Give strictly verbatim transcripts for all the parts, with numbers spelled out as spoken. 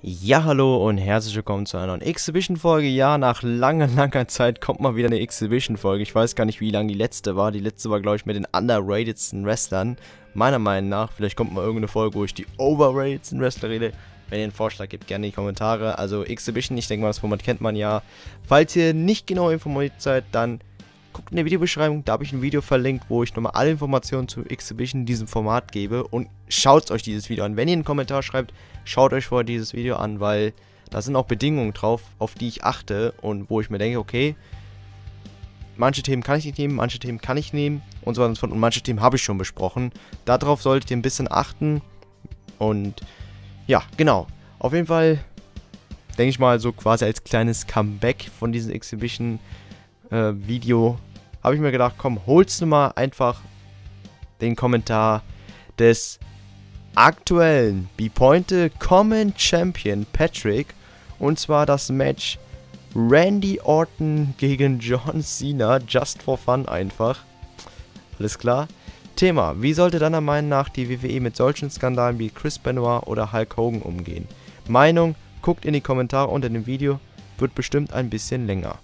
Ja, hallo und herzlich willkommen zu einer neuen Exhibition-Folge. Ja, nach langer, langer Zeit kommt mal wieder eine Exhibition-Folge. Ich weiß gar nicht, wie lang die letzte war. Die letzte war, glaube ich, mit den underratedsten Wrestlern. Meiner Meinung nach. Vielleicht kommt mal irgendeine Folge, wo ich die overratedsten Wrestler rede. Wenn ihr einen Vorschlag gibt, gerne in die Kommentare. Also Exhibition, ich denke mal, das Format kennt man ja. Falls ihr nicht genau informiert seid, dann guckt in der Videobeschreibung. Da habe ich ein Video verlinkt, wo ich nochmal alle Informationen zu Exhibition in diesem Format gebe. Und schaut euch dieses Video an. Wenn ihr einen Kommentar schreibt, schaut euch vorher dieses Video an, weil da sind auch Bedingungen drauf, auf die ich achte und wo ich mir denke, okay, manche Themen kann ich nicht nehmen, manche Themen kann ich nehmen und so weiter und so fort und manche Themen habe ich schon besprochen. Darauf solltet ihr ein bisschen achten und ja, genau. Auf jeden Fall denke ich mal so quasi als kleines Comeback von diesem Exhibition-Video äh, habe ich mir gedacht, komm, holst du mal einfach den Kommentar des aktuellen B-Pointe Common Champion Patrick, und zwar das Match Randy Orton gegen John Cena, just for fun einfach. Alles klar. Thema: Wie sollte deiner Meinung nach die W W E mit solchen Skandalen wie Chris Benoit oder Hulk Hogan umgehen? Meinung, guckt in die Kommentare unter dem Video, wird bestimmt ein bisschen länger.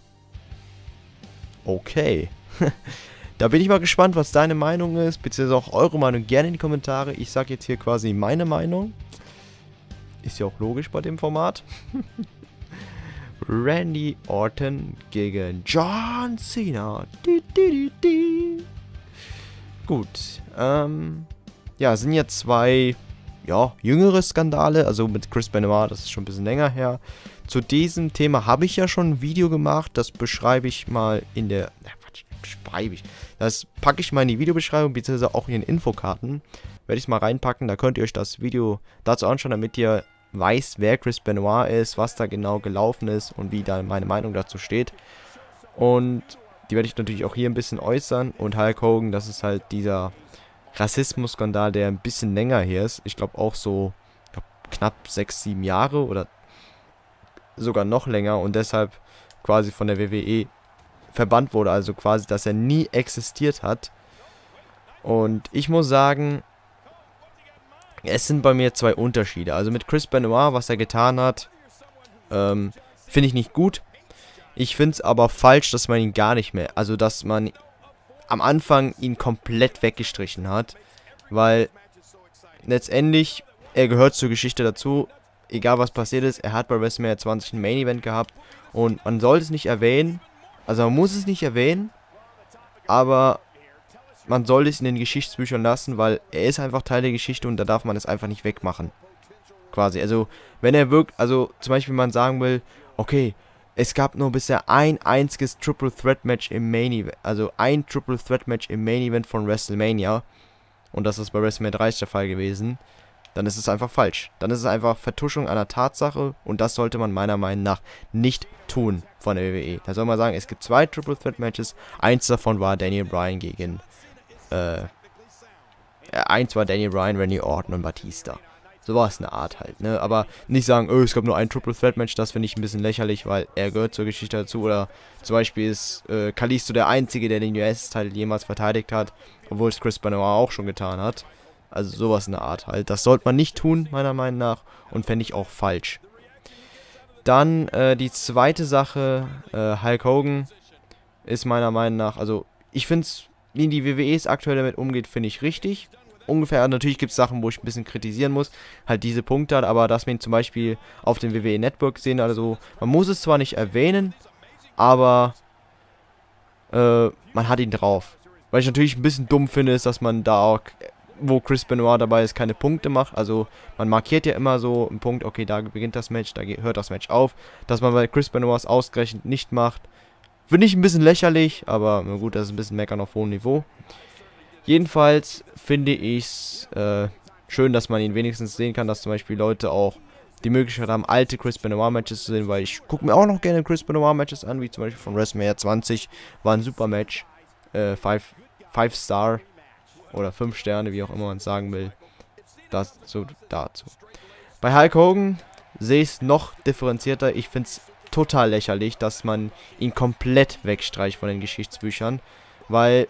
Okay. Da bin ich mal gespannt, was deine Meinung ist, beziehungsweise auch eure Meinung, gerne in die Kommentare. Ich sage jetzt hier quasi meine Meinung. Ist ja auch logisch bei dem Format. Randy Orton gegen John Cena. Di, di, di, di. Gut. Ähm, ja, es sind jetzt zwei ja, jüngere Skandale. Also mit Chris Benoit, das ist schon ein bisschen länger her. Zu diesem Thema habe ich ja schon ein Video gemacht. Das beschreibe ich mal in der... Na, Quatsch, beschreibe ich. Das packe ich mal in die Videobeschreibung, beziehungsweise auch in den Infokarten. Werde ich es mal reinpacken. Da könnt ihr euch das Video dazu anschauen, damit ihr weiß, wer Chris Benoit ist, was da genau gelaufen ist und wie da meine Meinung dazu steht. Und die werde ich natürlich auch hier ein bisschen äußern. Und Hulk Hogan, das ist halt dieser Rassismus-Skandal, der ein bisschen länger her ist. Ich glaube auch so glaub, knapp sechs, sieben Jahre oder sogar noch länger und deshalb quasi von der W W E verbannt wurde, also quasi, dass er nie existiert hat. Und ich muss sagen, es sind bei mir zwei Unterschiede. Also mit Chris Benoit, was er getan hat, ähm, finde ich nicht gut. Ich finde es aber falsch, dass man ihn gar nicht mehr, also dass man am Anfang ihn komplett weggestrichen hat, weil letztendlich, er gehört zur Geschichte dazu. Egal was passiert ist, er hat bei WrestleMania zwanzig ein Main Event gehabt und man sollte es nicht erwähnen, also man muss es nicht erwähnen, aber man soll es in den Geschichtsbüchern lassen, weil er ist einfach Teil der Geschichte und da darf man es einfach nicht wegmachen. Quasi, also wenn er wirkt, also zum Beispiel man sagen will, okay, es gab nur bisher ein einziges Triple Threat Match im Main Event, also ein Triple Threat Match im Main Event von WrestleMania und das ist bei WrestleMania dreißig der Fall gewesen. Dann ist es einfach falsch. Dann ist es einfach Vertuschung einer Tatsache und das sollte man meiner Meinung nach nicht tun von der W W E. Da soll man sagen, es gibt zwei Triple Threat Matches, eins davon war Daniel Bryan gegen, äh, eins war Daniel Bryan, Randy Orton und Batista. So war es eine Art halt, ne, aber nicht sagen, oh, es gab nur ein Triple Threat Match, das finde ich ein bisschen lächerlich, weil er gehört zur Geschichte dazu, oder zum Beispiel ist äh, Kalisto der Einzige, der den U S-Titel jemals verteidigt hat, obwohl es Chris Benoit auch schon getan hat. Also sowas in der Art halt. Das sollte man nicht tun, meiner Meinung nach. Und fände ich auch falsch. Dann äh, die zweite Sache. Äh, Hulk Hogan ist meiner Meinung nach, also ich finde es, wie die W W E es aktuell damit umgeht, finde ich richtig. Ungefähr, natürlich gibt es Sachen, wo ich ein bisschen kritisieren muss. Halt diese Punkte hat, aber dass man ihn zum Beispiel auf dem W W E Network sehen, also man muss es zwar nicht erwähnen, aber äh, man hat ihn drauf. Weil ich natürlich ein bisschen dumm finde, ist, dass man da auch, wo Chris Benoit dabei ist, keine Punkte macht. Also man markiert ja immer so einen Punkt, okay, da beginnt das Match, da hört das Match auf. Dass man bei Chris Benoit ausgerechnet nicht macht, finde ich ein bisschen lächerlich, aber na gut, das ist ein bisschen meckern auf hohem Niveau. Jedenfalls finde ich es äh, schön, dass man ihn wenigstens sehen kann, dass zum Beispiel Leute auch die Möglichkeit haben, alte Chris Benoit Matches zu sehen, weil ich gucke mir auch noch gerne Chris Benoit Matches an, wie zum Beispiel von WrestleMania zwanzig, war ein super Match, äh, five Star oder fünf Sterne, wie auch immer man es sagen will. Das so dazu. Bei Hulk Hogan sehe ich es noch differenzierter. Ich finde es total lächerlich, dass man ihn komplett wegstreicht von den Geschichtsbüchern, weil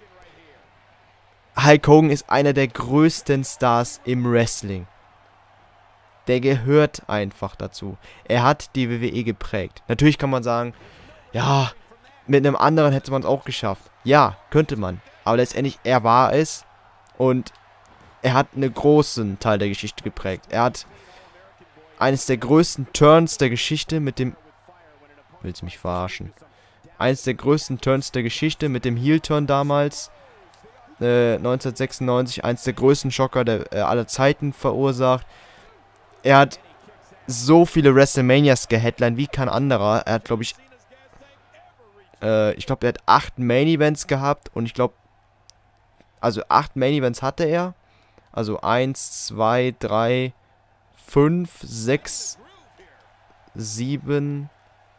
Hulk Hogan ist einer der größten Stars im Wrestling. Der gehört einfach dazu. Er hat die W W E geprägt. Natürlich kann man sagen, ja, mit einem anderen hätte man es auch geschafft. Ja, könnte man. Aber letztendlich, er war es. Und er hat einen großen Teil der Geschichte geprägt. Er hat eines der größten Turns der Geschichte mit dem... Willst du mich verarschen? Eines der größten Turns der Geschichte mit dem Heel-Turn damals. Äh, neunzehnhundertsechsundneunzig. Eines der größten Schocker der, äh, aller Zeiten verursacht. Er hat so viele WrestleManias geheadlined wie kein anderer. Er hat, glaube ich... Äh, ich glaube, er hat acht Main-Events gehabt. Und ich glaube... Also acht Main-Events hatte er. Also eins, zwei, drei, fünf, sechs, sieben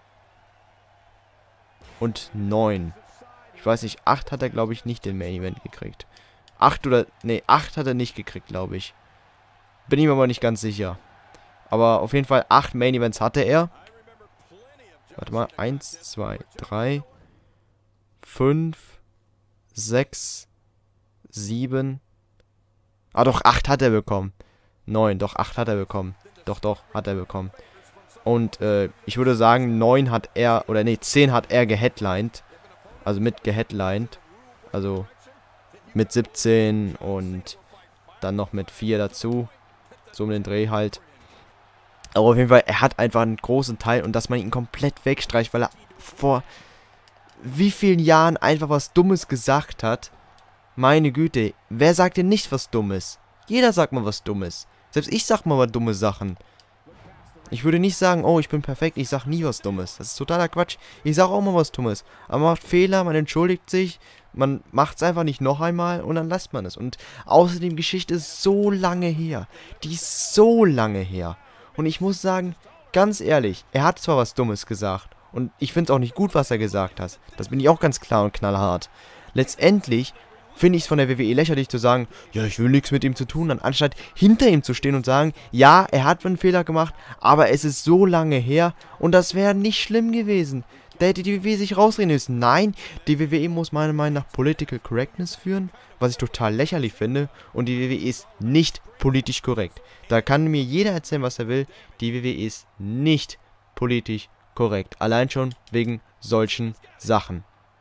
und neun. Ich weiß nicht, acht hat er, glaube ich, nicht den Main Event gekriegt. acht oder, nee, acht hat er nicht gekriegt, glaube ich. Bin ich mir aber nicht ganz sicher. Aber auf jeden Fall acht Main Events hatte er. Warte mal, eins, zwei, drei, fünf, sechs, sieben. Ah, doch, acht hat er bekommen. neun, doch, acht hat er bekommen. Doch, doch, hat er bekommen. Und, äh, ich würde sagen, neun hat er, oder nee, zehn hat er geheadlined. Also mit geheadlined. Also mit siebzehn und dann noch mit vier dazu. So um den Dreh halt. Aber auf jeden Fall, er hat einfach einen großen Teil und dass man ihn komplett wegstreicht, weil er vor wie vielen Jahren einfach was Dummes gesagt hat. Meine Güte, wer sagt denn nicht was Dummes? Jeder sagt mal was Dummes. Selbst ich sag mal, mal dumme Sachen. Ich würde nicht sagen, oh, ich bin perfekt, ich sag nie was Dummes. Das ist totaler Quatsch. Ich sag auch mal was Dummes. Aber man macht Fehler, man entschuldigt sich, man macht es einfach nicht noch einmal und dann lässt man es. Und außerdem, Geschichte ist so lange her. Die ist so lange her. Und ich muss sagen, ganz ehrlich, er hat zwar was Dummes gesagt. Und ich finde es auch nicht gut, was er gesagt hat. Das bin ich auch ganz klar und knallhart. Letztendlich finde ich es von der W W E lächerlich zu sagen, ja, ich will nichts mit ihm zu tun haben, anstatt hinter ihm zu stehen und sagen, ja, er hat einen Fehler gemacht, aber es ist so lange her und das wäre nicht schlimm gewesen. Da hätte die W W E sich rausreden müssen. Nein, die W W E muss meiner Meinung nach Political Correctness führen, was ich total lächerlich finde, und die W W E ist nicht politisch korrekt. Da kann mir jeder erzählen, was er will, die W W E ist nicht politisch korrekt. Allein schon wegen solchen Sachen.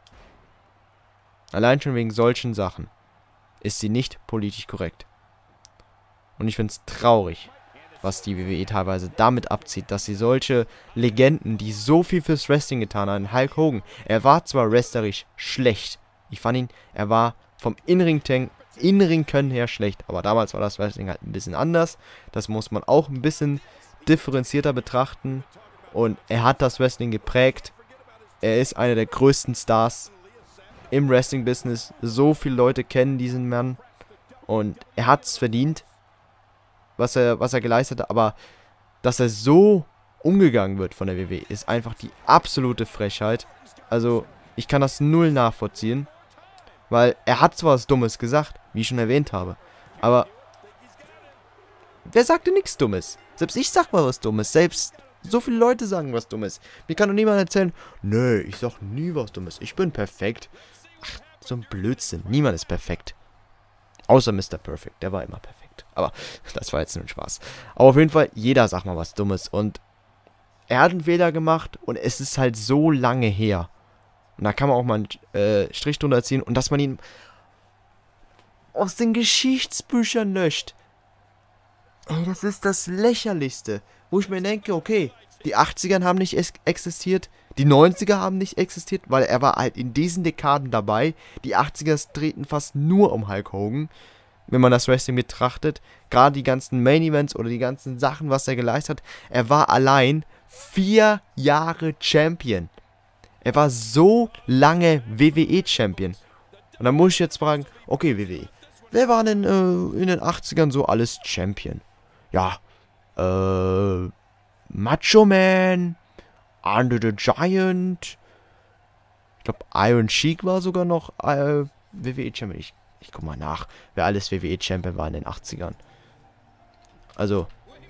Allein schon wegen solchen Sachen ist sie nicht politisch korrekt. Und ich finde es traurig, was die W W E teilweise damit abzieht, dass sie solche Legenden, die so viel fürs Wrestling getan haben, Hulk Hogan, er war zwar wrestlerisch schlecht, ich fand ihn, er war vom Innenring-Können her schlecht, aber damals war das Wrestling halt ein bisschen anders, das muss man auch ein bisschen differenzierter betrachten, und er hat das Wrestling geprägt, er ist einer der größten Stars im Wrestling-Business. So viele Leute kennen diesen Mann. Und er hat es verdient, was er, was er geleistet hat. Aber dass er so umgegangen wird von der W W E, ist einfach die absolute Frechheit. Also, ich kann das null nachvollziehen. Weil er hat zwar was Dummes gesagt, wie ich schon erwähnt habe. Aber wer sagte nichts Dummes? Selbst ich sag mal was Dummes. Selbst so viele Leute sagen was Dummes. Mir kann doch niemand erzählen, nö, ich sag nie was Dummes. Ich bin perfekt. Ach, so ein Blödsinn. Niemand ist perfekt. Außer Mister Perfect. Der war immer perfekt. Aber das war jetzt nur ein Spaß. Aber auf jeden Fall, jeder sagt mal was Dummes. Und er hat einen Fehler gemacht und es ist halt so lange her. Und da kann man auch mal einen äh, Strich drunter ziehen. Und dass man ihn aus den Geschichtsbüchern löscht. Ey, das ist das Lächerlichste. Wo ich mir denke, okay, die achtzigern haben nicht existiert, die neunziger haben nicht existiert, weil er war halt in diesen Dekaden dabei. Die achtziger drehten fast nur um Hulk Hogan, wenn man das Wrestling betrachtet. Gerade die ganzen Main Events oder die ganzen Sachen, was er geleistet hat. Er war allein vier Jahre Champion. Er war so lange W W E-Champion. Und dann muss ich jetzt fragen, okay, W W E, wer war denn äh, in den achtzigern so alles Champion? Ja, äh, Macho Man, Andre the Giant, ich glaube Iron Sheik war sogar noch äh, W W E-Champion. Ich, ich guck mal nach, wer alles W W E-Champion war in den achtzigern. Also,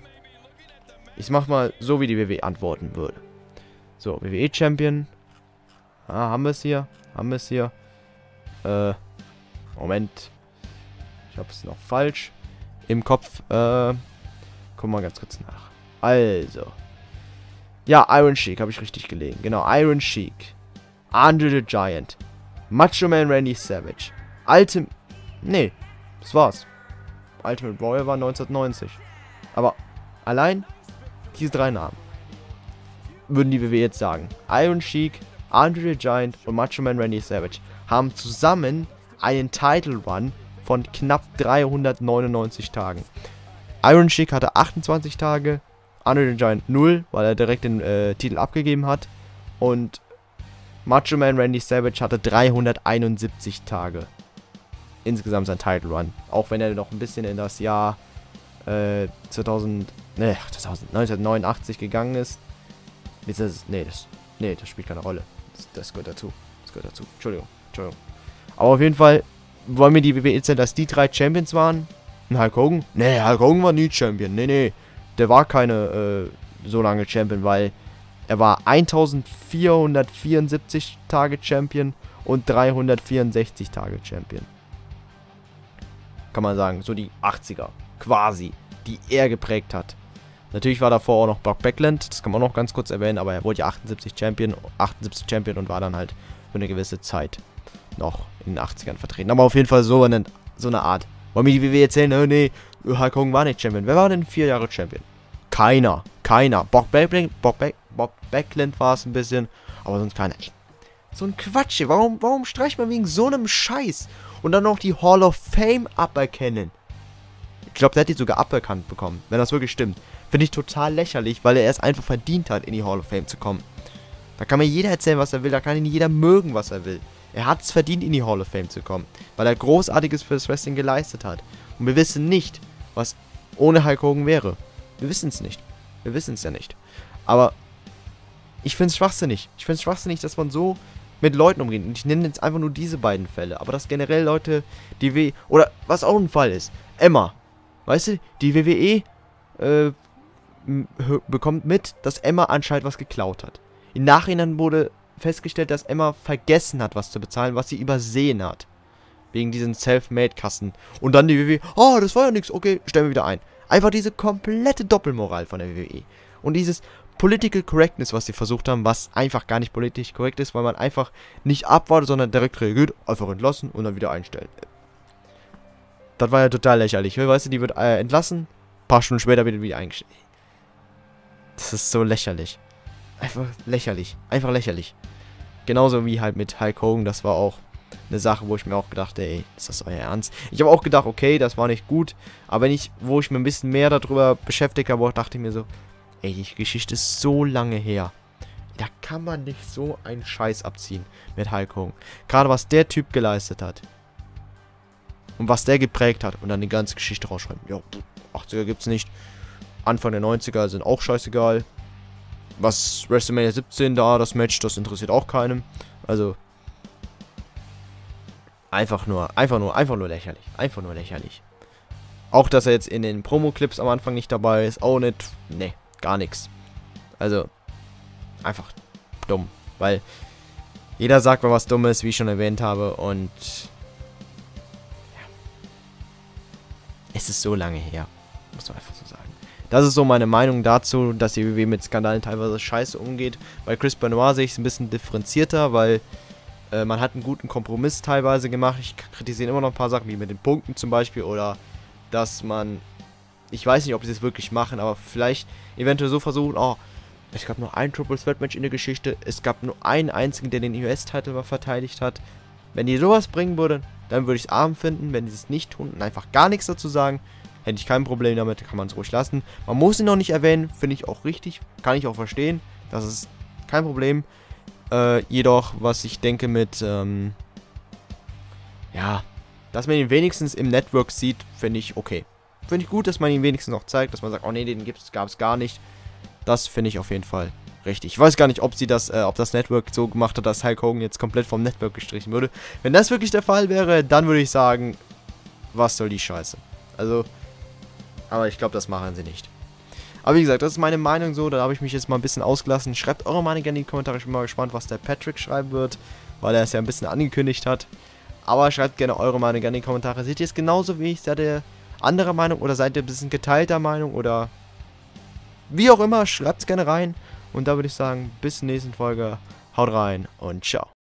ich mach mal so, wie die W W E antworten würde. So, W W E-Champion. Ah, haben wir es hier? Haben wir es hier? Äh, Moment. Ich habe es noch falsch im Kopf. Äh, guck mal ganz kurz nach. Also. Ja, Iron Sheik, habe ich richtig gelegen. Genau, Iron Sheik. Andre the Giant. Macho Man Randy Savage. Ultimate... Nee, das war's. Ultimate Warrior war neunzehnhundertneunzig. Aber allein diese drei Namen würden die W W E jetzt sagen. Iron Sheik, Andre the Giant und Macho Man Randy Savage haben zusammen einen Title Run von knapp dreihundertneunundneunzig Tagen. Iron Sheik hatte achtundzwanzig Tage, Andre the Giant null, weil er direkt den äh, Titel abgegeben hat. Und Macho Man Randy Savage hatte dreihunderteinundsiebzig Tage. Insgesamt sein Title Run. Auch wenn er noch ein bisschen in das Jahr äh, zweitausend, ne, neunzehnhundertneunundachtzig gegangen ist. Ist das, nee, das, nee, das spielt keine Rolle. Das, das gehört dazu. Das gehört dazu. Entschuldigung, Entschuldigung. Aber auf jeden Fall wollen wir die W W E erzählen, dass die drei Champions waren. Und Hulk Hogan? Nee, Hulk Hogan war nie Champion. Nee, nee. Der war keine äh, so lange Champion, weil er war eintausendvierhundertvierundsiebzig Tage Champion und dreihundertvierundsechzig Tage Champion. Kann man sagen. So die achtziger. Quasi. Die er geprägt hat. Natürlich war davor auch noch Brock Backlund. Das kann man auch noch ganz kurz erwähnen. Aber er wurde ja achtundsiebzig Champion. achtundsiebzig Champion und war dann halt für eine gewisse Zeit noch in den achtzigern vertreten. Aber auf jeden Fall so eine, so eine Art. Wollen wir die W W E erzählen? Oh, nee, Hulk Hogan war nicht Champion. Wer war denn vier Jahre Champion? Keiner. Keiner. Brock Backlund, Brock Back, Bob Backlund war es ein bisschen. Aber sonst keiner. Ey, so ein Quatsch. Warum, warum streicht man wegen so einem Scheiß? Und dann noch die Hall of Fame aberkennen. Ich glaube, der hat die sogar aberkannt bekommen. Wenn das wirklich stimmt. Finde ich total lächerlich, weil er es einfach verdient hat, in die Hall of Fame zu kommen. Da kann mir jeder erzählen, was er will. Da kann ihn jeder mögen, was er will. Er hat es verdient, in die Hall of Fame zu kommen. Weil er Großartiges für das Wrestling geleistet hat. Und wir wissen nicht, was ohne Hulk Hogan wäre. Wir wissen es nicht. Wir wissen es ja nicht. Aber ich finde es schwachsinnig. Ich finde es schwachsinnig, dass man so mit Leuten umgeht. Und ich nenne jetzt einfach nur diese beiden Fälle. Aber dass generell Leute, die W... Oder was auch ein Fall ist. Emma. Weißt du, die W W E äh, bekommt mit, dass Emma anscheinend was geklaut hat. Im Nachhinein wurde festgestellt, dass Emma vergessen hat, was zu bezahlen, was sie übersehen hat. Wegen diesen Self-Made-Kassen. Und dann die W W E, oh, das war ja nichts, okay, stellen wir wieder ein. Einfach diese komplette Doppelmoral von der W W E. Und dieses Political Correctness, was sie versucht haben, was einfach gar nicht politisch korrekt ist, weil man einfach nicht abwartet, sondern direkt reagiert, einfach entlassen und dann wieder einstellen. Das war ja total lächerlich. Weißt du, die wird äh, entlassen, ein paar Stunden später wird wieder eingestellt. Das ist so lächerlich. Einfach lächerlich. Einfach lächerlich. Genauso wie halt mit Hulk Hogan. Das war auch eine Sache, wo ich mir auch gedacht, ey, ist das euer Ernst? Ich habe auch gedacht, okay, das war nicht gut. Aber wenn ich, wo ich mir ein bisschen mehr darüber beschäftigt habe, dachte ich mir so, ey, die Geschichte ist so lange her. Da kann man nicht so einen Scheiß abziehen mit Hulk Hogan. Gerade was der Typ geleistet hat. Und was der geprägt hat. Und dann die ganze Geschichte rausschreiben. Ja, achtziger gibt's nicht. Anfang der neunziger sind auch scheißegal. Was WrestleMania siebzehn da, das Match, das interessiert auch keinem. Also. Einfach nur, einfach nur, einfach nur lächerlich. Einfach nur lächerlich. Auch, dass er jetzt in den Promo-Clips am Anfang nicht dabei ist. Auch nicht. Nee, gar nichts. Also. Einfach dumm. Weil jeder sagt mal was Dummes, wie ich schon erwähnt habe. Und. Ja. Es ist so lange her. Muss man einfach so sagen. Das ist so meine Meinung dazu, dass die W W E mit Skandalen teilweise scheiße umgeht. Bei Chris Benoit sehe ich es ein bisschen differenzierter, weil äh, man hat einen guten Kompromiss teilweise gemacht. Ich kritisiere immer noch ein paar Sachen, wie mit den Punkten zum Beispiel, oder dass man, ich weiß nicht, ob sie es wirklich machen, aber vielleicht eventuell so versuchen, oh, es gab nur ein Triple Threat Match in der Geschichte, es gab nur einen einzigen, der den U S-Titel mal verteidigt hat. Wenn die sowas bringen würden, dann würde ich es arm finden. Wenn die es nicht tun und einfach gar nichts dazu sagen, hätte ich kein Problem damit, kann man es ruhig lassen. Man muss ihn noch nicht erwähnen, finde ich auch richtig, kann ich auch verstehen. Das ist kein Problem. Äh, jedoch, was ich denke mit, ähm, ja, dass man ihn wenigstens im Network sieht, finde ich okay. Finde ich gut, dass man ihn wenigstens noch zeigt, dass man sagt, oh nee, den gab es gar nicht. Das finde ich auf jeden Fall richtig. Ich weiß gar nicht, ob sie das, äh, ob das Network so gemacht hat, dass Hulk Hogan jetzt komplett vom Network gestrichen würde. Wenn das wirklich der Fall wäre, dann würde ich sagen, was soll die Scheiße? Also, aber ich glaube, das machen sie nicht. Aber wie gesagt, das ist meine Meinung so. Da habe ich mich jetzt mal ein bisschen ausgelassen. Schreibt eure Meinung gerne in die Kommentare. Ich bin mal gespannt, was der Patrick schreiben wird. Weil er es ja ein bisschen angekündigt hat. Aber schreibt gerne eure Meinung gerne in die Kommentare. Seht ihr es genauso wie ich? Seid ihr anderer Meinung? Oder seid ihr ein bisschen geteilter Meinung? Oder wie auch immer, schreibt es gerne rein. Und da würde ich sagen, bis zur nächsten Folge. Haut rein und ciao.